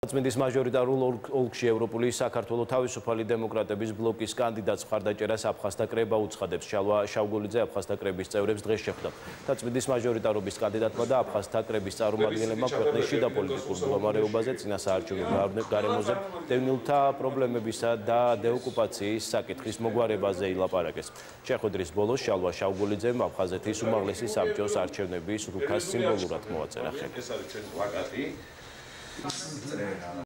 Წმინდის მაჟორიტარულ ოლქში ევროპული საქართველოს თავისუფალი დემოკრატების ბლოკის კანდიდატს მხარდაჭერას აფხაზთა კრება უცხადებს. შალვა შავგულიძე აფხაზთა კრების წევრებს დღეს შეხვდა. წმინდის მაჟორიტარობის კანდიდატმა და აფხაზთა კრების წარმომადგენლებმა ქვეყნის შიდა პოლიტიკურ მდგომარეობაზე, წინასაარჩევნო გარემოზე, დევნილთა პრობლემებისა და დეოკუპაციის საკითხის მოგვარებაზე ილაპარაკეს. შეხვედრის ბოლოს შალვა შავგულიძემ აფხაზეთის უმაღლესი საბჭოს არჩევნების რუქას სიმბოლურად მოაწერა ხელი.